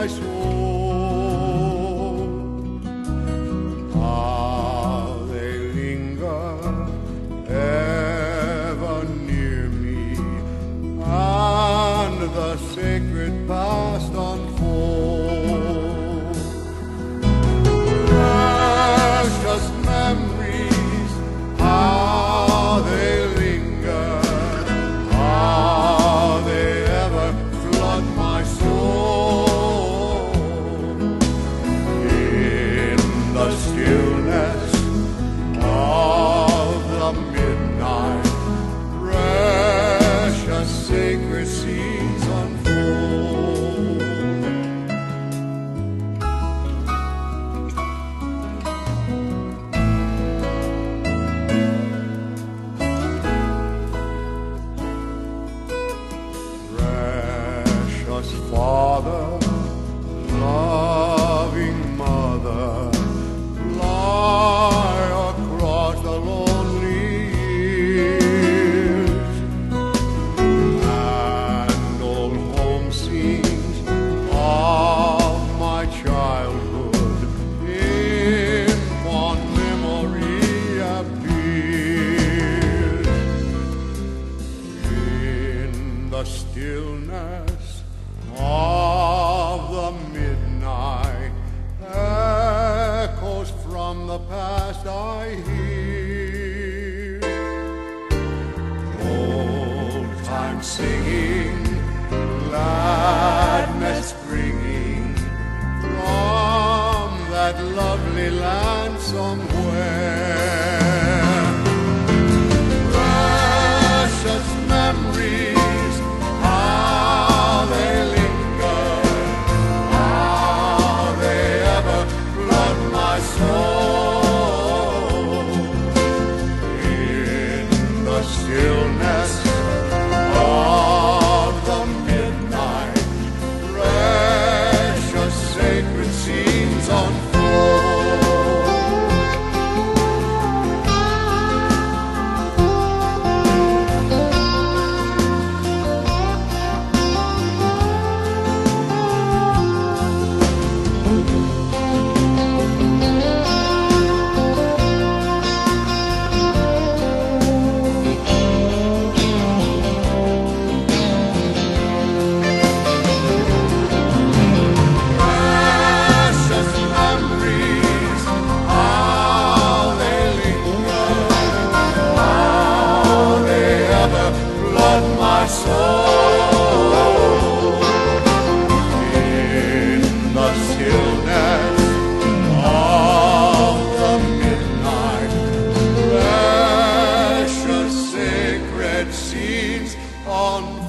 my soul. How they linger ever near me, and the sacred past unfold. Precious memories, how they linger, how they ever flood my soul. In the stillness of the midnight, precious sacred scenes unfold. Precious Father, loving Mother, lie across the lonely years, and old home scenes of my childhood in fond memory appears. In the stillness of the midnight, echoes from the past I hear. Old time singing, gladness bringing from that lovely land somewhere. Precious memories, how they linger, how they ever flood my soul. In the stillness of the midnight, precious sacred scenes unfold. My soul, in the stillness of the midnight, precious sacred scenes unfold.